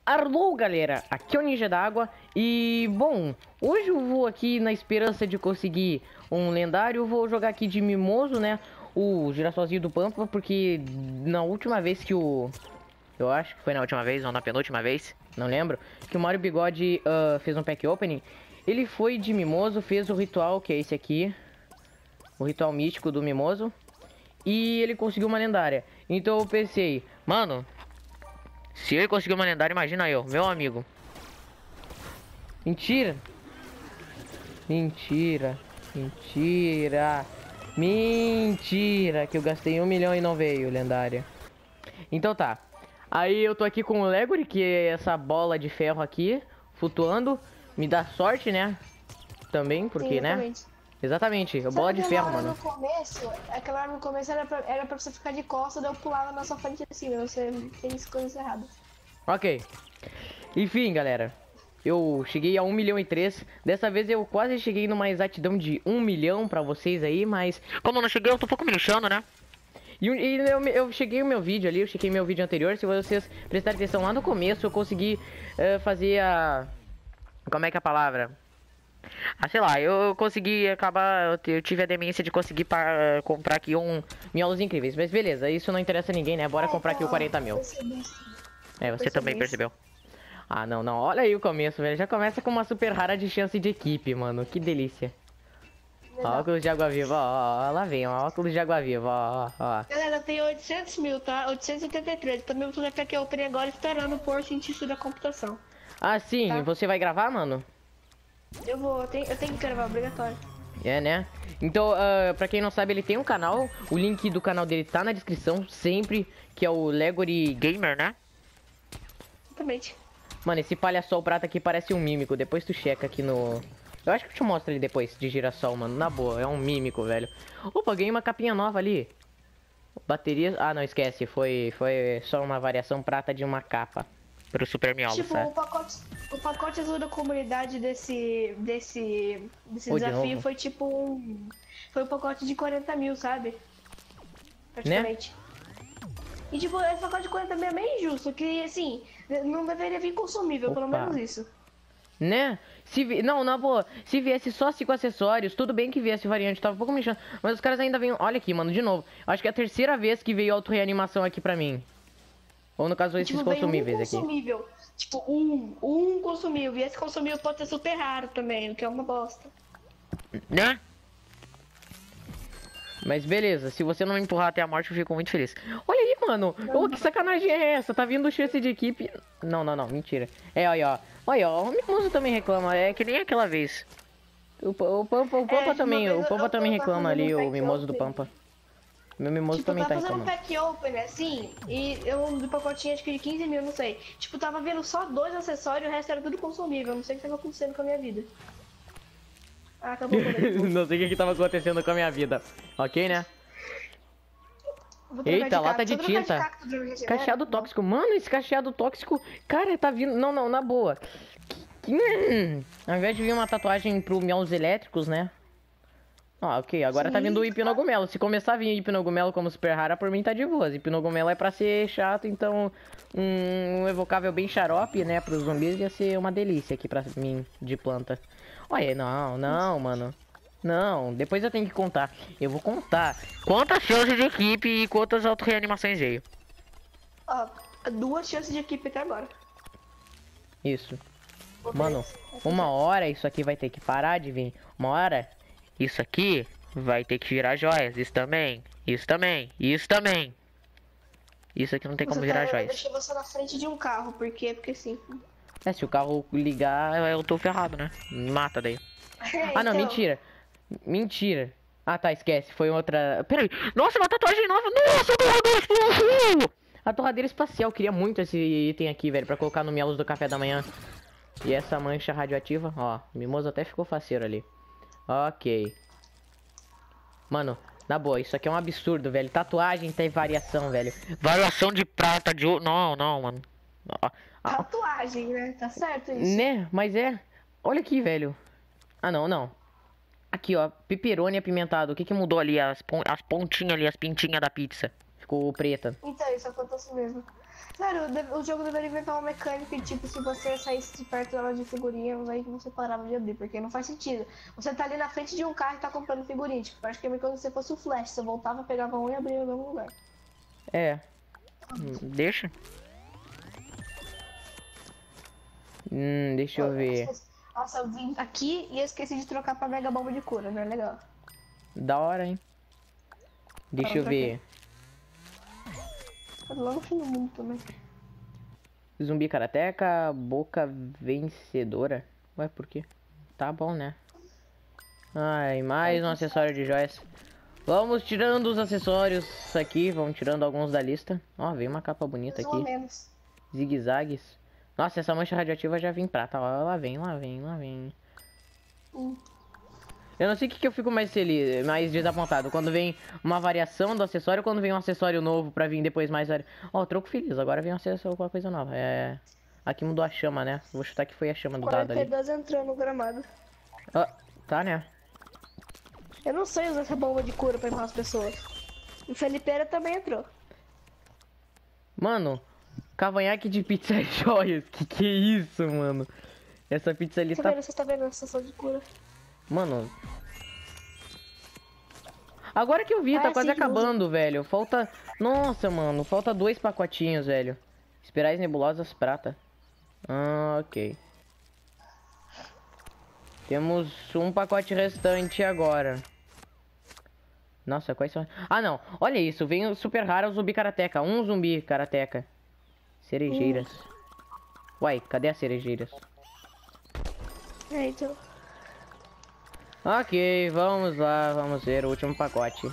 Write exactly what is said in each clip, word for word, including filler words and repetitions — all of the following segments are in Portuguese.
Alô, galera, aqui é o Ninja d'Água e, bom, hoje eu vou aqui na esperança de conseguir um lendário, vou jogar aqui de Mimoso, né, o girassolzinho do Pampa, porque na última vez que o... Eu acho que foi na última vez, ou na penúltima vez, não lembro, que o Mario Bigode uh, fez um pack opening, ele foi de Mimoso, fez o ritual, que é esse aqui, o ritual místico do Mimoso, e ele conseguiu uma lendária. Então eu pensei, mano... Se ele conseguiu uma lendária, imagina eu, meu amigo. Mentira. Mentira. Mentira. Mentira. Que eu gastei um milhão e não veio lendária. Então tá. Aí eu tô aqui com o Legory, que é essa bola de ferro aqui, flutuando. Me dá sorte, né? Também, porque, Sim, né? Exatamente, a bola de ferro, mano. No começo, aquela hora no começo era pra, era pra você ficar de costas, daí eu pulava na sua frente assim, mas você fez coisas erradas. Ok. Enfim, galera. Eu cheguei a um milhão e três. Dessa vez eu quase cheguei numa exatidão de um milhão pra vocês aí, mas... Como eu não cheguei, eu tô um pouco me lixando, né? E, e eu, eu cheguei o meu vídeo ali, eu cheguei meu vídeo anterior. Se vocês prestarem atenção lá no começo, eu consegui uh, fazer a... Como é que é a palavra? Ah, sei lá, eu consegui acabar, eu tive a demência de conseguir par, comprar aqui um miolos incríveis. Mas beleza, isso não interessa a ninguém, né? Bora é, comprar aqui o quarenta mil. É, você também percebeu. Ah, não, não, olha aí o começo, velho. Já começa com uma super rara de chance de equipe, mano. Que delícia. Ó, óculos de água viva, ó, ó, lá vem, ó, óculos de água viva, ó, ó. Galera, tem oitocentos mil, tá? oitocentos e oitenta e três. Também vou fazer aqui opening agora esperando por cientista da computação. Ah, sim, tá? Você vai gravar, mano? Eu vou, eu tenho, eu tenho que gravar, obrigatório. É, né? Então, uh, pra quem não sabe, ele tem um canal. O link do canal dele tá na descrição, sempre, que é o Legory Gamer, né? Exatamente. Mano, esse palhaçol prata aqui parece um mímico. Depois tu checa aqui no... Eu acho que eu te mostro ele depois, de girassol, mano. Na boa, é um mímico, velho. Opa, ganhei uma capinha nova ali. Bateria... Ah, não, esquece. Foi, foi só uma variação prata de uma capa. Pro Super Miolo, Tipo, sabe? o pacote, o pacote azul da comunidade desse, desse, desse Pô, de desafio novo? foi tipo um... Foi um pacote de quarenta mil, sabe? Praticamente. Né? E tipo, esse pacote de quarenta mil é meio injusto, que assim, não deveria vir consumível, Opa. pelo menos isso. Né? Se vi... Não, na boa, se viesse só cinco acessórios, tudo bem que viesse variante, tava um pouco mexendo. Mas os caras ainda vêm... Olha aqui, mano, de novo. Acho que é a terceira vez que veio auto-reanimação aqui pra mim. Ou no caso, esses tipo, consumíveis um aqui. consumível. Tipo, um, um consumível. E esse consumível pode ser super raro também, o que é uma bosta. Né? Mas beleza, se você não me empurrar até a morte, eu fico muito feliz. Olha aí, mano. Ô, que sacanagem é essa? Tá vindo chance de equipe. Não, não, não, mentira. É, olha, ó. Olha, ó, o Mimoso também reclama. É que nem aquela vez. O, o, o Pampa, o Pampa É, também, vez o Pampa eu- também eu tava reclama ali, fazendo o pack Mimoso do open. Pampa. Meu Mimoso Tipo, também tava tá fazendo um reclamando. pack open, assim, e eu do pacotinho acho que de quinze mil, não sei. Tipo, tava vendo só dois acessórios, o resto era tudo consumível. Não sei o que tava acontecendo com a minha vida. Ah, acabou com a Não sei o que, que tava acontecendo com a minha vida. Ok, né? Eita, lata de tinta. Cacheado tóxico. Mano, esse cacheado tóxico... Cara, tá vindo... Não, não, na boa. Hum, ao invés de vir uma tatuagem pro Miolos Elétricos, né? Ah, ok. Agora Sim, tá vindo o claro. Hipnogumelo. Se começar a vir Hipnogumelo como super rara, por mim tá de boas. Hipnogumelo é pra ser chato, então... Um, um evocável bem xarope, né? Pros zumbis ia ser uma delícia aqui pra mim, de planta. Olha, não, não, mano. Não, depois eu tenho que contar. Eu vou contar quantas chances de equipe e quantas auto-reanimações veio. Ó, duas chances de equipe até agora. Isso. Mano, uma hora isso aqui vai ter que parar de vir. Uma hora isso aqui vai ter que virar joias. Isso também, isso também, isso também. Isso aqui não tem como Você virar tá, eu joias. deixei você na frente de um carro, por quê? Porque sim. É, se o carro ligar, eu tô ferrado, né? Me mata daí. É, Ah, não, então, mentira. Mentira. Ah, tá, esquece. Foi outra... Peraí. Nossa, uma tatuagem nova. Nossa, a torradeira espacial. A torradeira espacial. Queria muito esse item aqui, velho, pra colocar no Miolos do café da manhã. E essa mancha radioativa. Ó, o Mimoso até ficou faceiro ali. Ok. Mano, na boa, isso aqui é um absurdo, velho. Tatuagem tem variação, velho. Variação de prata, de ouro. Não, não, mano. Ó, ó, tatuagem, né? Tá certo isso? né? Mas é... Olha aqui, velho. Ah, não, não. Aqui, ó, pepperoni apimentado. O que que mudou ali? As, pon as pontinhas ali, as pintinhas da pizza. Ficou preta. Então, isso acontece mesmo. Sério, o de- o jogo deveria inventar uma mecânica de tipo, se você saísse de perto dela de figurinhas, aí que você parava de abrir, porque não faz sentido. Você tá ali na frente de um carro e tá comprando figurinha, tipo, praticamente como se você fosse o Flash, você voltava, pegava um e abria no mesmo lugar. É. Hum, Deixa. Hum, deixa eu ver. Nossa, eu vim aqui e eu esqueci de trocar pra Mega Bomba de cura, não é legal? Da hora, hein? Deixa eu ver. Tá lá no fim do mundo também. Zumbi karateca, boca vencedora. Ué, por quê? Tá bom, né? Ai, mais um acessório de joias. Vamos tirando os acessórios aqui. Vamos tirando alguns da lista. Ó, veio uma capa bonita Mais ou aqui. menos. Zigue-zagues. Nossa, essa mancha radioativa já vem prata. Ó, lá vem, lá vem, lá vem. Hum. Eu não sei o que, que eu fico mais feliz, mais desapontado. Quando vem uma variação do acessório ou quando vem um acessório novo pra vir depois mais... Ó, troco feliz. Agora vem um acessório com uma coisa nova. É... Aqui mudou a chama, né? Vou chutar que foi a chama do dado quarenta e ali. dois entrou no gramado. Ó, tá, né? Eu não sei usar essa bomba de cura pra empurrar as pessoas. O Felipeira também entrou. Mano, cavanhaque de pizza joias. Que que é isso, mano? Essa pizza ali Você tá... vendo, você tá vendo a sensação de cura? Mano... Agora que eu vi, Ah, tá é quase assim que acabando, velho. Falta... Nossa, mano. Falta dois pacotinhos, velho. Espirais nebulosas prata. Ah, ok. Temos um pacote restante agora. Nossa, quais são... Ah, não. Olha isso. Vem o super raro o zumbi karateca. Um zumbi karateca. Cerejeiras. Uai, cadê as cerejeiras? É, então. Ok, vamos lá. Vamos ver o último pacote.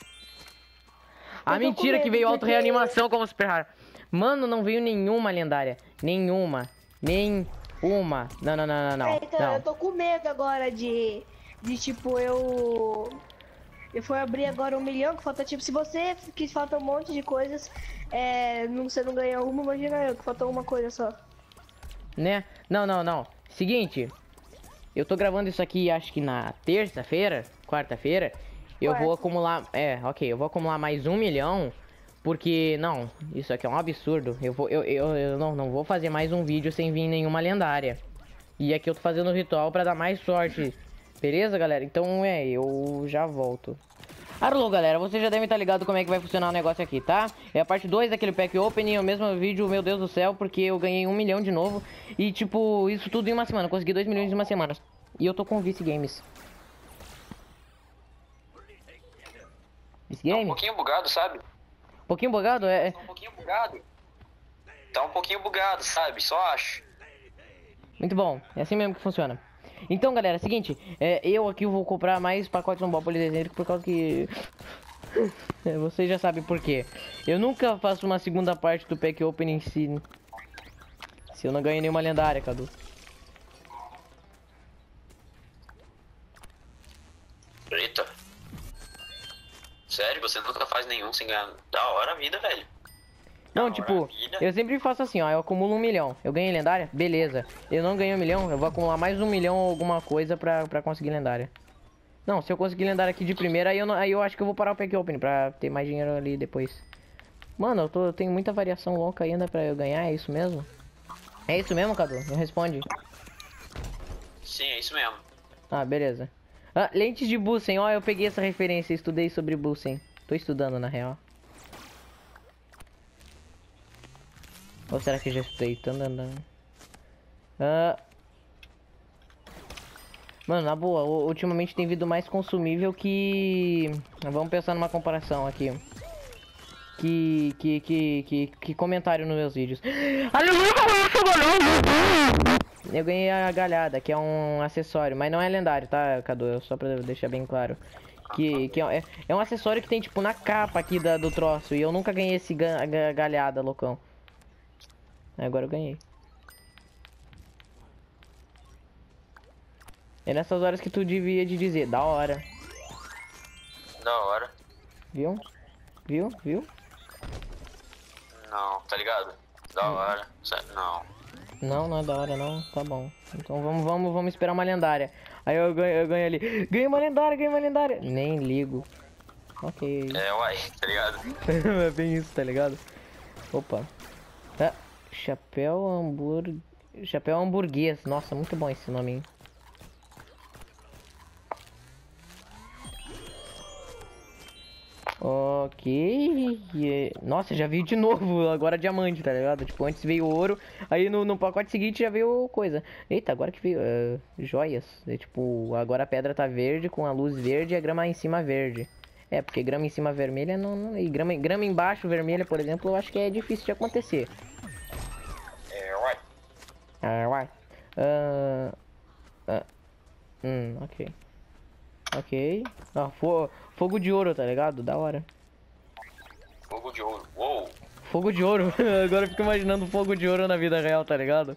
A tô mentira com que medo, veio porque- auto-reanimação como super raro. Mano, não veio nenhuma lendária. Nenhuma. Nenhuma. Não, não, não, não, não. É, então, Não. eu tô com medo agora de. De tipo, eu. Eu fui abrir agora um milhão, que falta tipo, se você que falta um monte de coisas, é, não, você não ganha uma, imagina eu, que falta uma coisa só. Né? Não, não, não. Seguinte. Eu tô gravando isso aqui, acho que na terça-feira, quarta-feira. Eu vou Quarta. acumular... É, ok. Eu vou acumular mais um milhão. Porque, não. Isso aqui é um absurdo. Eu, vou, eu, eu, eu não, não vou fazer mais um vídeo sem vir nenhuma lendária. E aqui eu tô fazendo o ritual pra dar mais sorte. Beleza, galera? Então, é, eu já volto. Alô, galera, vocês já devem estar ligados como é que vai funcionar o negócio aqui, tá? É a parte dois daquele pack opening, é o mesmo vídeo, meu Deus do céu, porque eu ganhei um milhão de novo. E, tipo, isso tudo em uma semana, consegui dois milhões em uma semana. E eu tô com o Vice Games. Vice Tá um Games? pouquinho bugado, sabe? Um pouquinho bugado? É... Tá um pouquinho bugado. Tá um pouquinho bugado, sabe? Só acho. Muito bom, é assim mesmo que funciona. Então, galera, é o seguinte, é, eu aqui vou comprar mais pacotes no Ball Polidecêntrico por causa que... É, vocês já sabem por quê. Eu nunca faço uma segunda parte do pack opening se... Se eu não ganho nenhuma lendária, Cadu. Eita. Sério, você nunca faz nenhum sem ganhar. Da hora a vida, velho. Não, Da tipo, hora a vida. eu sempre faço assim, ó, eu acumulo um milhão. Eu ganhei lendária? Beleza. Eu não ganhei um milhão, eu vou acumular mais um milhão ou alguma coisa pra, pra conseguir lendária. Não, se eu conseguir lendária aqui de primeira, aí eu, não, aí eu acho que eu vou parar o pack opening pra ter mais dinheiro ali depois. Mano, eu, tô, eu tenho muita variação louca ainda pra eu ganhar, é isso mesmo? É isso mesmo, Cadu? Me responde. Sim, é isso mesmo. Ah, beleza. Ah, lentes de Bussen, ó, eu peguei essa referência, estudei sobre Bussen. Tô estudando, na real. Ou será que já estudei? Tandandã. Ah... Mano, na boa, u- ultimamente tem vindo mais consumível que... Vamos pensar numa comparação aqui. Que... Que... Que... Que, que comentário nos meus vídeos. Eu ganhei a galhada, que é um acessório, mas não é lendário, tá, Cadu? Só pra deixar bem claro. Que, que é, é um acessório que tem, tipo, na capa aqui da, do troço. E eu nunca ganhei esse ga, ga, galhada, loucão. Agora eu ganhei. É nessas horas que tu devia de dizer, da hora. Da hora. Viu? Viu? Viu? Não, tá ligado? Da hora. Sério, não. Não, não é da hora não, tá bom. Então vamos, vamos, vamos esperar uma lendária. Aí eu ganho, eu ganho ali. Ganhei uma lendária, ganhei uma lendária. Nem ligo. Ok. É, uai, tá ligado? É bem isso, tá ligado? Opa. Ah, chapéu hambúrguer... Chapéu hamburguês. Nossa, muito bom esse nome, hein? Ok. Nossa, já veio de novo. Agora diamante, tá ligado? Tipo, antes veio ouro. Aí no, no pacote seguinte já veio coisa. Eita, agora que veio uh, joias. É, tipo, agora a pedra tá verde com a luz verde e a grama em cima verde. É, porque grama em cima vermelha não, não... E grama, grama embaixo vermelha, por exemplo, eu acho que é difícil de acontecer. É, uai. Ah, uai. Ah, ah, hum, ok. Ok. Ah, fo fogo de ouro, tá ligado? Da hora. Fogo de ouro. Uou. Fogo de ouro. Agora eu fico imaginando fogo de ouro na vida real, tá ligado?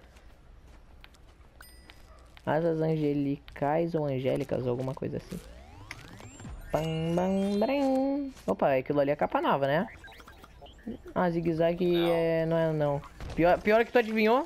Asas angelicais ou angélicas, ou alguma coisa assim. Bam, bam, bam. Opa, aquilo ali é capa nova, né? Ah, zigue-zague Não. é... não é não. Pior, pior que tu adivinhou?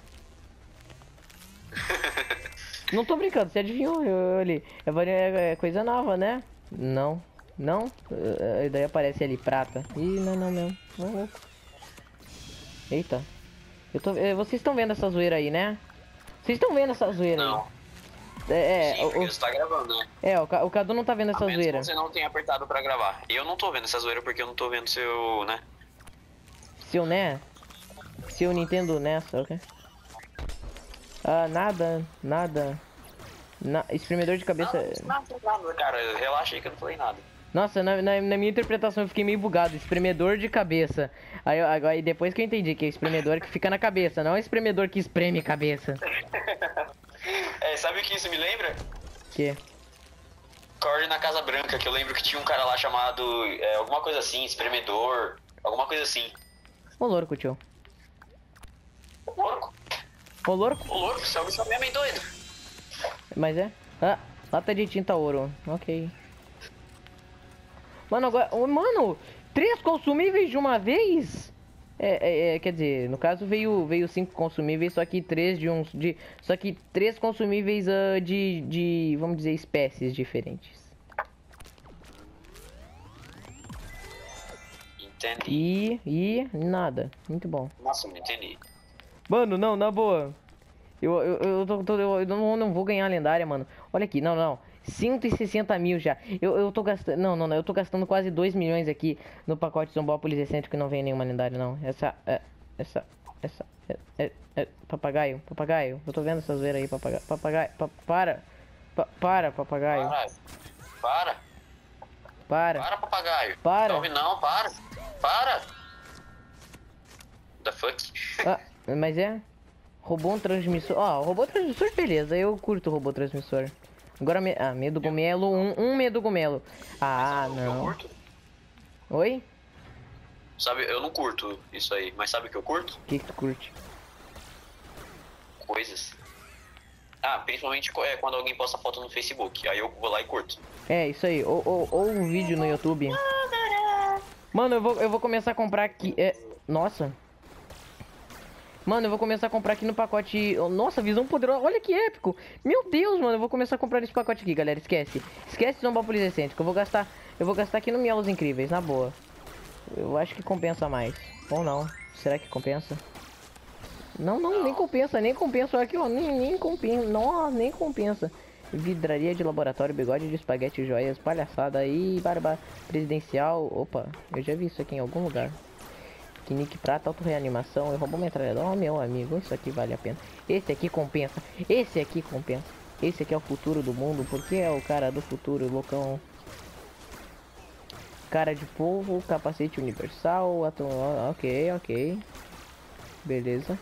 Não tô brincando, você adivinhou, eu ali. É, é, é coisa nova, né? Não. Não? Uh, daí aparece ali, prata. Ih, não, não mesmo. Oh. Eita. Eu tô, eh, vocês estão vendo essa zoeira aí, né? Vocês estão vendo essa zoeira Não. aí? É, é, Sim, porque o, você tá gravando, né? é o, Ca- o Cadu não tá vendo essa A menos zoeira. que você não tenha apertado pra gravar. Eu não tô vendo essa zoeira porque eu não tô vendo seu, né? Seu, né? Seu Nintendo N E S, ok? Ah, nada, nada. Na, espremedor de cabeça. Nada, nada, nada, cara. Relaxa aí que eu não falei nada. Nossa, na, na, na minha interpretação eu fiquei meio bugado. Espremedor de cabeça. Aí, eu- agora, aí depois que eu entendi que é espremedor que fica na cabeça, não é espremedor que espreme cabeça. É, sabe o que isso me lembra? Que? Corre na Casa Branca, que eu lembro que tinha um cara lá chamado é, alguma coisa assim, espremedor, alguma coisa assim. Ô louco, tio. Ô louco, Ô louco? ô louco, você é um mesmo meio doido. Mas é? Ah, lata de tinta ouro. Ok. Mano, agora... ô, mano, três consumíveis de uma vez? É, é, é, quer dizer, no caso veio, veio cinco consumíveis, só que três de uns... De, só que três consumíveis uh, de, de, vamos dizer, espécies diferentes. Entendi. E... e... nada. Muito bom. Nossa, não entendi. Mano, não, na boa. Eu, eu, eu, tô, tô- eu não, não vou ganhar a lendária, mano. Olha aqui, não, não. cento e sessenta mil já. Eu, eu tô gastando. Não, não, não. Eu tô gastando quase dois milhões aqui no pacote Zombópolis Excêntrico que não vem nenhuma lendária, não. Essa. É, essa. Essa. É, é, é, papagaio, papagaio. Eu tô vendo essa zoeira aí, papagaio. Papagaio. Pa, para. Pa, para, papagaio. Para, para, Para. para, papagaio. Para. Não ouve não, para, para. The fuck? Ah, mas é. Roubou um transmissor. Ó, robô transmissor, beleza. Eu curto o robô transmissor. Agora, me... ah, medo gomelo, um, um medo gomelo. Ah, Sabe o que eu não. curto? Oi? Sabe, eu não curto isso aí, mas sabe o que eu curto? O que que tu curte? Coisas. Ah, principalmente co- é, quando alguém posta foto no Facebook. Aí eu vou lá e curto. É, isso aí. Ou, ou, ou um vídeo no YouTube. Mano, eu vou, eu vou começar a comprar aqui. É... Nossa. Mano, eu vou começar a comprar aqui no pacote... Nossa, visão poderosa. Olha que épico. Meu Deus, mano. Eu vou começar a comprar nesse pacote aqui, galera. Esquece. Esquece Zombópolis Excêntrico. Eu vou gastar... Eu vou gastar aqui no Mielos Incríveis, na boa. Eu acho que compensa mais. Ou não. Será que compensa? Não, não, nem compensa. Nem compensa. Aqui, ó. Nem, nem compensa. Nossa, nem compensa. Vidraria de laboratório, bigode de espaguete, joias, palhaçada aí, barba presidencial. Opa, eu já vi isso aqui em algum lugar. Nick prata, auto-reanimação, eu roubo metralhador. Oh, meu amigo, isso aqui vale a pena. Esse aqui compensa. Esse aqui compensa. Esse aqui é o futuro do mundo, porque é o cara do futuro, loucão. Cara de polvo, capacete universal, atom... ok, ok. Beleza.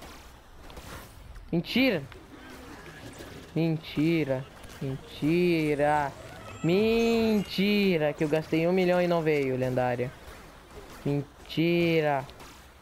Mentira! Mentira! Mentira! Mentira! Que eu gastei um milhão e não veio, lendária. Mentira!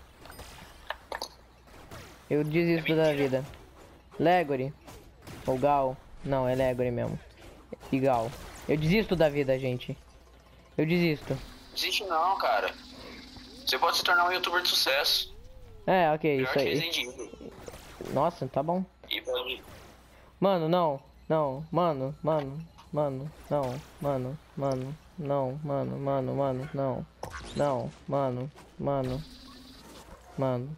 Eu desisto É da mentira. vida. Legory. Ou Gal. Não, é Legory mesmo. E Gal. Eu desisto da vida, gente. Eu desisto. Desiste não, cara. Você pode se tornar um youtuber de sucesso. É, ok, Melhor isso que aí. Resident Evil. Nossa, tá bom. E pode... Mano, não. Não, mano, mano, mano, não, mano, mano, não, mano, mano, mano, não. Não, mano, mano. Mano.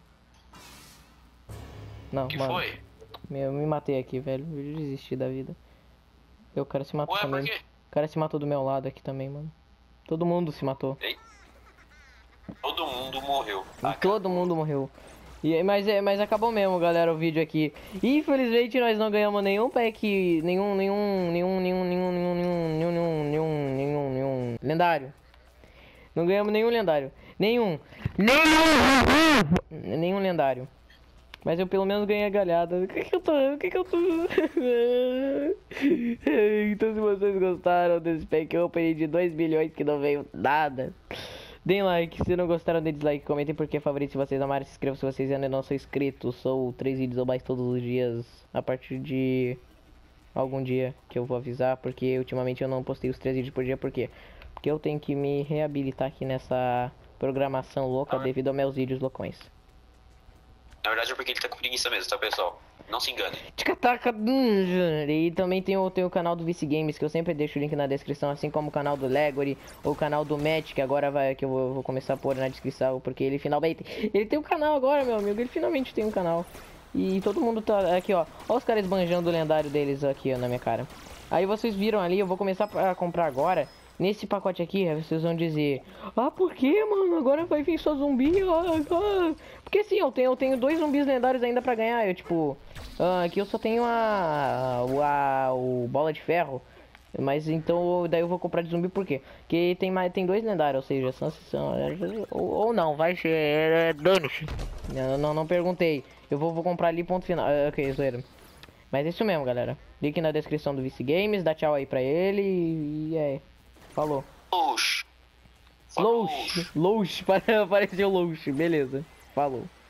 Não, que mano. foi? Eu me matei aqui, velho. Eu desisti da vida. Eu, o cara se matou Ué, também. por quê? O cara se matou do meu lado aqui também, mano. Todo mundo se matou. Ei. Todo mundo morreu. Ah, Todo mundo morreu. E, mas, é, mas acabou mesmo, galera, o vídeo aqui. Infelizmente nós não ganhamos nenhum pack. Nenhum, nenhum, nenhum, nenhum, nenhum, nenhum, nenhum, nenhum, nenhum, nenhum, nenhum lendário. Não ganhamos nenhum lendário. Nenhum. Nenhum. Nenhum lendário. Mas eu pelo menos ganhei a galhada. O que que eu tô... O que que eu tô... Então se vocês gostaram desse pack opening de dois bilhões que não veio nada, deem like. Se não gostaram, dê dislike. Comentem porque é favorito se vocês amarem. Se inscrevam se vocês ainda não são inscritos. Sou três vídeos ou mais todos os dias. A partir de... algum dia que eu vou avisar. Porque ultimamente eu não postei os três vídeos por dia. Por quê? Porque eu tenho que me reabilitar aqui nessa programação louca devido aos meus vídeos loucões. Na verdade é porque ele tá com preguiça mesmo, tá, pessoal? Não se engane. Ticataca. E também tem o, tem o canal do Vice Games, que eu sempre deixo o link na descrição, assim como o canal do Legory, ou o canal do Matt, que agora vai, que eu vou, vou começar a pôr na descrição, porque ele finalmente... Ele tem um canal agora, meu amigo, ele finalmente tem um canal. E todo mundo tá aqui, ó. Olha os caras esbanjando o lendário deles aqui, ó, na minha cara. Aí vocês viram ali, eu vou começar a comprar agora. Nesse pacote aqui, vocês vão dizer: ah, por que, mano? Agora vai vir só zumbi. Ah, ah. Porque sim, eu tenho, eu tenho dois zumbis lendários ainda pra ganhar. Eu, tipo, ah, aqui eu só tenho a, a, o bola de ferro. Mas então, daí eu vou comprar de zumbi por quê? Porque tem, mais, tem dois lendários, ou seja, são, são, ou, ou não, vai ser é, dane-se. Não, não, não perguntei. Eu vou, vou comprar ali, ponto final. Ah, ok, zoeira. Mas é isso mesmo, galera. Link na descrição do Vice Games. Dá tchau aí pra ele. E é. Falou. Louch. Louch. Louch. Apareceu Louch. Beleza. Falou.